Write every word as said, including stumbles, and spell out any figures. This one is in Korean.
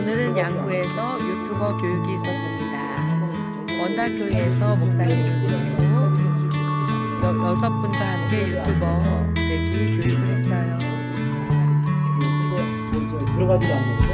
오늘은 양구에서 유튜버 교육이 있었습니다. 원달교회에서 목사님을 모시고 여, 여섯 분과 함께 유튜버 되기 교육을 했어요. 들어가지도 않는